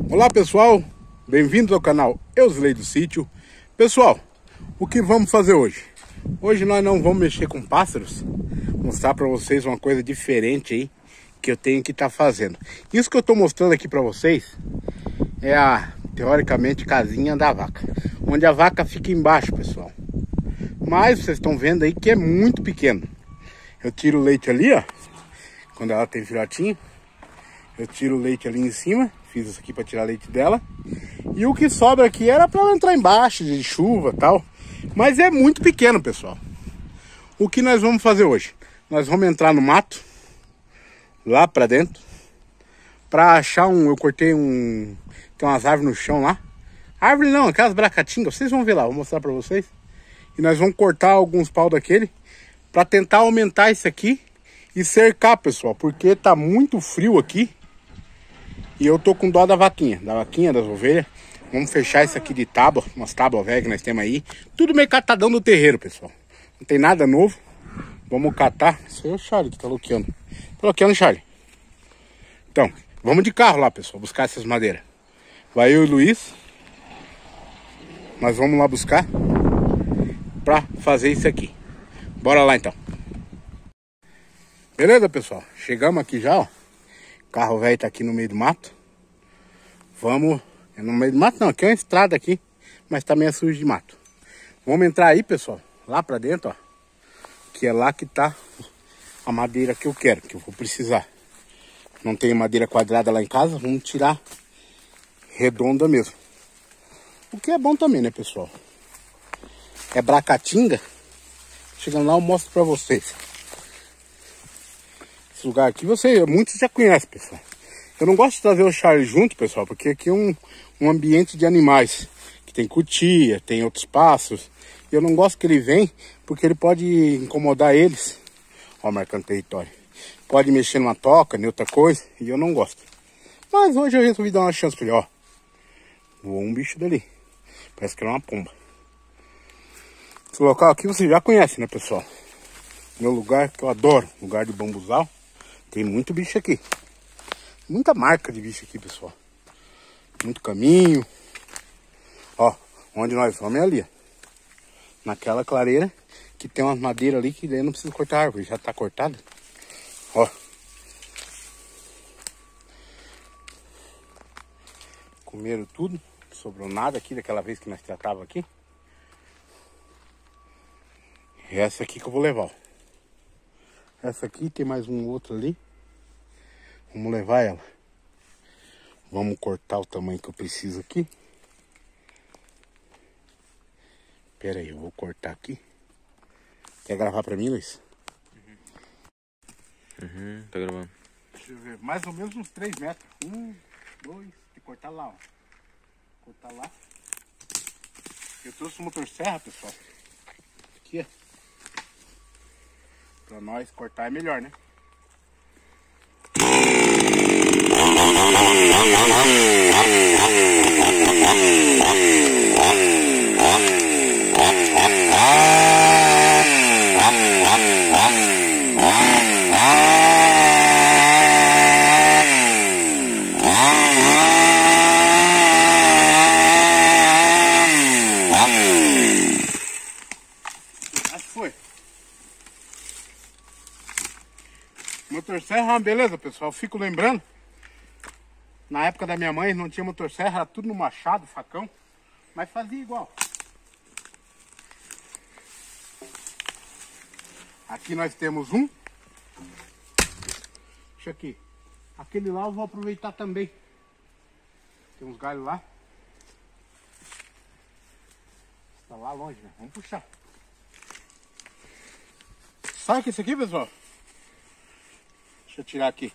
Olá pessoal, bem-vindos ao canal Eusley do Sítio. Pessoal, o que vamos fazer hoje? Hoje nós não vamos mexer com pássaros. Mostrar para vocês uma coisa diferente aí que eu tenho que estar fazendo. Isso que eu estou mostrando aqui para vocês é a, teoricamente, casinha da vaca, onde a vaca fica embaixo, pessoal. Mas vocês estão vendo aí que é muito pequeno. Eu tiro o leite ali, ó, quando ela tem filhotinho. Eu tiro o leite ali em cima. Fiz isso aqui para tirar leite dela. E o que sobra aqui era para ela entrar embaixo de chuva e tal. Mas é muito pequeno, pessoal. O que nós vamos fazer hoje? Nós vamos entrar no mato, lá para dentro, para achar um... Eu cortei um... Tem umas árvores no chão lá. Árvore não, aquelas bracatingas. Vocês vão ver lá, vou mostrar para vocês. E nós vamos cortar alguns pau daquele para tentar aumentar isso aqui e cercar, pessoal. Porque tá muito frio aqui. E eu tô com dó da vaquinha, das ovelhas. Vamos fechar isso aqui de tábua, umas tábuas velhas que nós temos aí. Tudo meio catadão do terreiro, pessoal. Não tem nada novo. Vamos catar. Isso aí é o Charlie que tá loqueando. Tá loqueando, Charlie. Então, vamos de carro lá, pessoal, buscar essas madeiras. Vai eu e o Luiz. Nós vamos lá buscar pra fazer isso aqui. Bora lá, então. Beleza, pessoal? Chegamos aqui já, ó. O carro velho tá aqui no meio do mato. Vamos... É no meio do mato não, aqui é uma estrada aqui. Mas também é sujo de mato. Vamos entrar aí, pessoal. Lá pra dentro, ó. Que é lá que tá a madeira que eu quero, que eu vou precisar. Não tem madeira quadrada lá em casa. Vamos tirar redonda mesmo. O que é bom também, né, pessoal? É bracatinga. Chegando lá eu mostro pra vocês. Esse lugar aqui, muitos já conhecem, pessoal. Eu não gosto de trazer o Charlie junto, pessoal, porque aqui é um ambiente de animais. Que tem cutia, tem outros pássaros. E eu não gosto que ele venha, porque ele pode incomodar eles. Ó, marcando território. Pode mexer numa toca, em outra coisa, e eu não gosto. Mas hoje eu resolvi dar uma chance pra ele, ó. Voou um bicho dali. Parece que era uma pomba. Esse local aqui você já conhece, né, pessoal? Meu lugar que eu adoro, lugar de bambuzal. Tem muito bicho aqui. Muita marca de bicho aqui, pessoal. Muito caminho. Ó, onde nós vamos é ali, ó. Naquela clareira que tem umas madeiras ali que daí não precisa cortar a árvore. Já tá cortada. Ó. Comeram tudo. Não sobrou nada aqui daquela vez que nós tratava aqui. E essa aqui que eu vou levar, ó. Essa aqui tem mais um outro ali. Vamos levar ela. Vamos cortar o tamanho que eu preciso aqui. Pera aí, eu vou cortar aqui. Quer gravar pra mim, Luiz? Tá gravando. Deixa eu ver, mais ou menos uns 3 metros. 1, 2, tem que cortar lá, ó. Cortar lá. Eu trouxe o motosserra, pessoal. Aqui, ó. Pra nós cortar é melhor, né? Acho que foi. Motosserra é uma beleza, pessoal. Fico lembrando. Na época da minha mãe não tinha motosserra, era tudo no machado, facão. Mas fazia igual. Aqui nós temos um. Deixa aqui. Aquele lá eu vou aproveitar também. Tem uns galhos lá. Está lá longe, né? Vamos puxar. Sabe o que é isso aqui, pessoal? Deixa eu tirar aqui.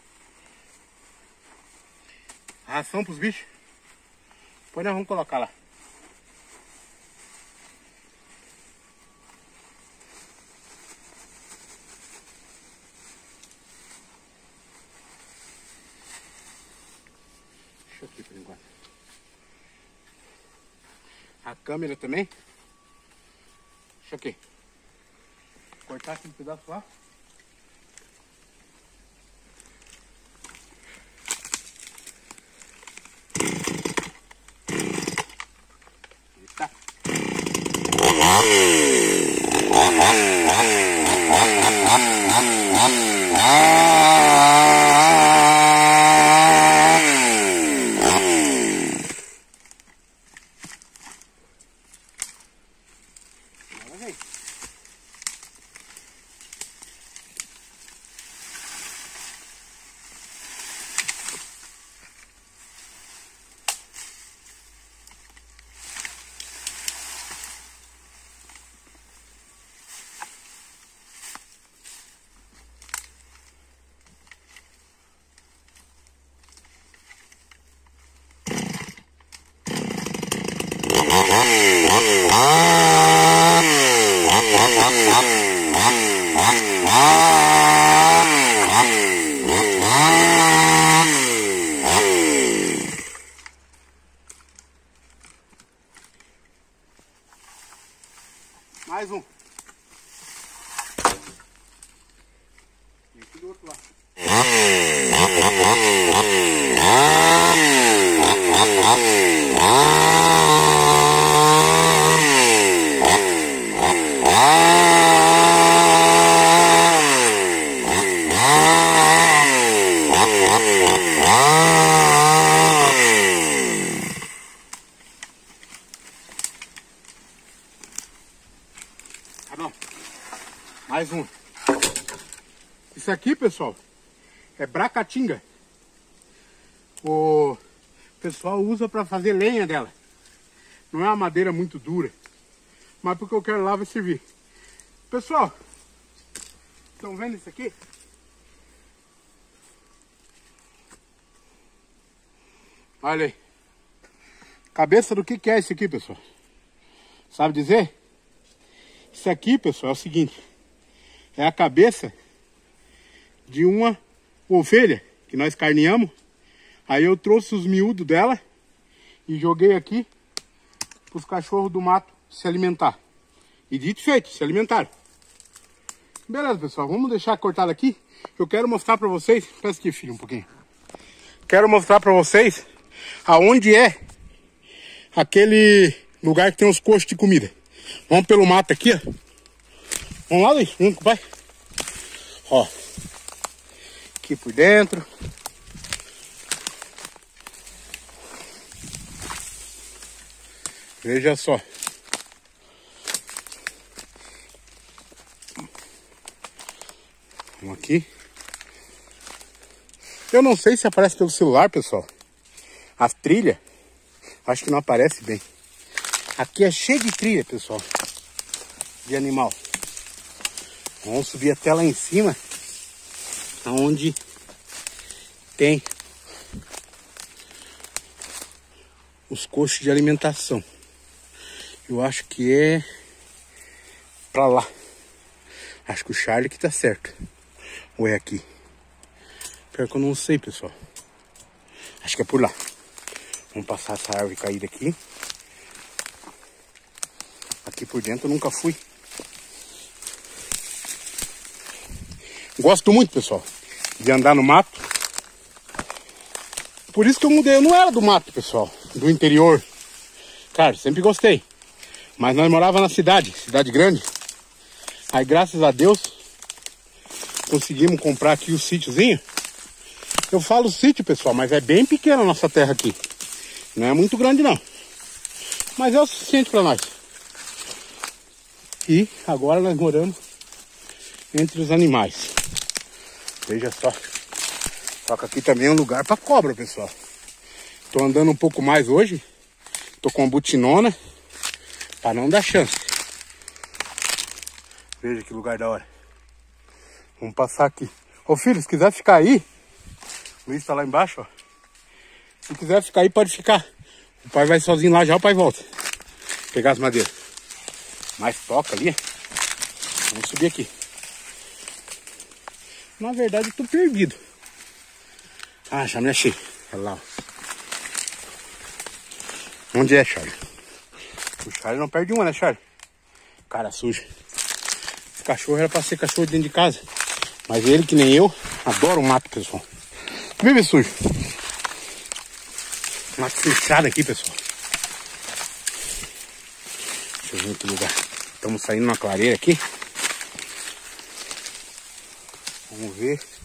Ração pros bichos. Depois nós vamos colocar lá. Deixa aqui por enquanto. A câmera também. Deixa aqui. Cortar aquele pedaço lá. Mais um. E aqui do outro lado. Ah, não. Mais um. Isso aqui, pessoal, é bracatinga. O pessoal usa para fazer lenha dela. Não é uma madeira muito dura, mas porque eu quero lá vai servir. Pessoal, estão vendo isso aqui? Olha aí. Cabeça do que é isso aqui, pessoal? Sabe dizer? Isso aqui, pessoal, é o seguinte. É a cabeça de uma ovelha que nós carneamos. Aí eu trouxe os miúdos dela e joguei aqui para os cachorros do mato se alimentar. E dito e feito, se alimentaram. Beleza, pessoal, vamos deixar cortado aqui. Eu quero mostrar para vocês. Peço aqui, filho, um pouquinho. Quero mostrar para vocês aonde é aquele lugar que tem os coxos de comida. Vamos pelo mato aqui, ó. Vamos lá, Luiz? Vamos com o pai. Ó. Aqui por dentro. Veja só. Vamos aqui. Eu não sei se aparece pelo celular, pessoal. As trilhas. Acho que não aparece bem. Aqui é cheio de trilha, pessoal. De animal. Vamos subir até lá em cima. Onde tem os coxos de alimentação. Eu acho que é pra lá. Acho que o Charlie que tá certo. Ou é aqui? Pior que eu não sei, pessoal. Acho que é por lá. Vamos passar essa árvore caída aqui. Aqui por dentro eu nunca fui. Gosto muito, pessoal, de andar no mato. Por isso que eu mudei. Eu não era do mato, pessoal. Do interior. Cara, sempre gostei. Mas nós morávamos na cidade. Cidade grande. Aí, graças a Deus, conseguimos comprar aqui o sítiozinho. Eu falo sítio, pessoal, mas é bem pequena a nossa terra aqui. Não é muito grande, não. Mas é o suficiente para nós. E agora nós moramos entre os animais. Veja só. Só que aqui também é um lugar para cobra, pessoal. Tô andando um pouco mais hoje. Tô com a butinona para não dar chance. Veja que lugar da hora. Vamos passar aqui. Ô filho, se quiser ficar aí, o Luiz tá lá embaixo, ó. Se quiser ficar aí, pode ficar. O pai vai sozinho lá já, o pai volta. Pegar as madeiras. Mais toca ali. Vamos subir aqui. Na verdade, eu tô perdido. Ah, já me achei. Olha lá. Onde é, Charlie? O Charlie não perde uma, né, Charlie? Cara sujo. Esse cachorro era pra ser cachorro dentro de casa. Mas ele, que nem eu, adora o mato, pessoal. Vive sujo. Mato fechado aqui, pessoal. Deixa eu ver em que lugar. Estamos saindo na clareira aqui. Vamos ver.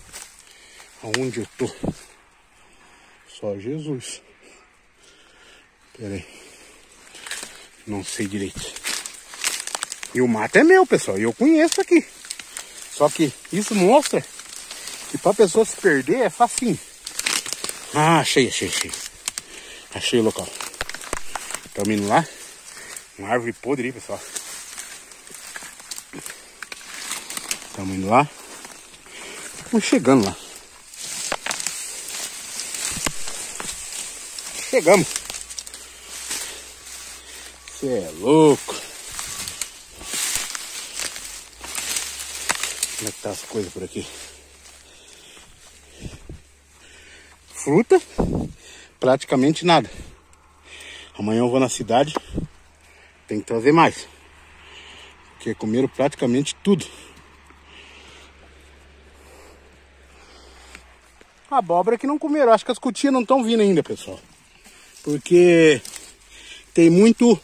Aonde eu tô? Só Jesus. Pera aí. Não sei direito. E o mato é meu, pessoal. E eu conheço aqui. Só que isso mostra que pra pessoa se perder é facinho. Ah, achei. Achei o local. Estamos indo lá. Uma árvore podre aí, pessoal. Estamos indo lá. Estamos chegando lá. Chegamos. Você é louco. Como é que tá as coisas por aqui? Fruta? Praticamente nada. Amanhã eu vou na cidade. Tem que trazer mais. Porque comeram praticamente tudo. A abóbora que não comeram. Acho que as cutinhas não estão vindo ainda, pessoal. Porque tem muito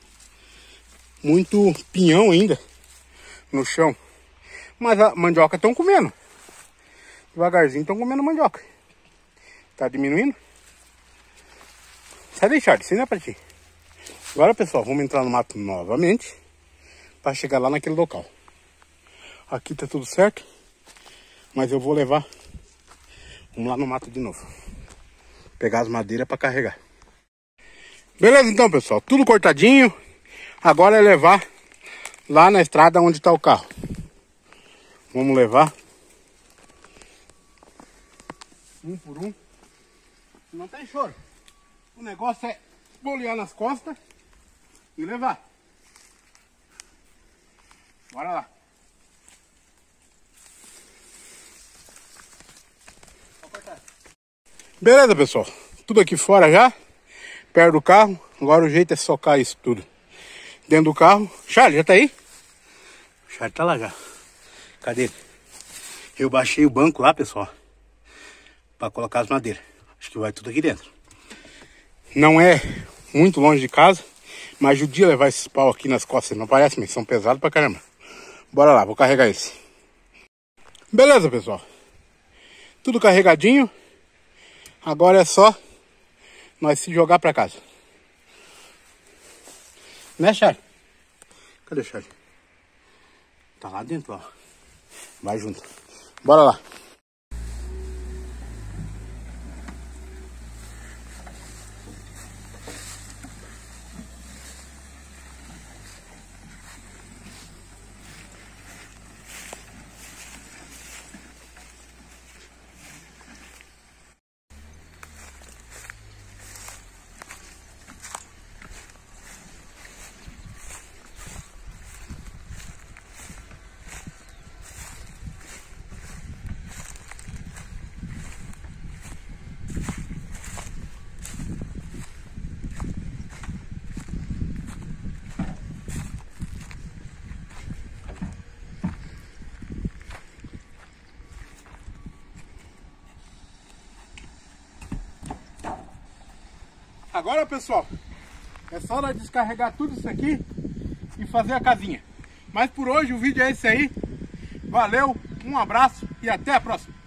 pinhão ainda no chão. Mas a mandioca estão comendo. Devagarzinho estão comendo mandioca. Tá diminuindo. Sai daí, Charlie. Isso não é pra ti. Agora, pessoal, vamos entrar no mato novamente. Para chegar lá naquele local. Aqui tá tudo certo. Mas eu vou levar. Vamos lá no mato de novo. Pegar as madeiras para carregar. Beleza então, pessoal. Tudo cortadinho. Agora é levar lá na estrada onde está o carro. Vamos levar. Um por um. Não tem choro. O negócio é bolear nas costas e levar. Bora lá. Beleza, pessoal. Tudo aqui fora já. Perto do carro. Agora o jeito é socar isso tudo dentro do carro. Charlie, já tá aí? O Charlie tá lá já. Cadê ele? Eu baixei o banco lá, pessoal, para colocar as madeiras. Acho que vai tudo aqui dentro. Não é muito longe de casa, mas o dia levar esses pau aqui nas costas não parece, mas são pesados pra caramba. Bora lá, vou carregar esse. Beleza, pessoal. Tudo carregadinho. Agora é só nós se jogar pra casa. Né, Charlie? Cadê o Charlie? Tá lá dentro, ó. Vai junto. Bora lá. Agora, pessoal, é só nós descarregar tudo isso aqui e fazer a casinha. Mas por hoje o vídeo é esse aí. Valeu, um abraço e até a próxima.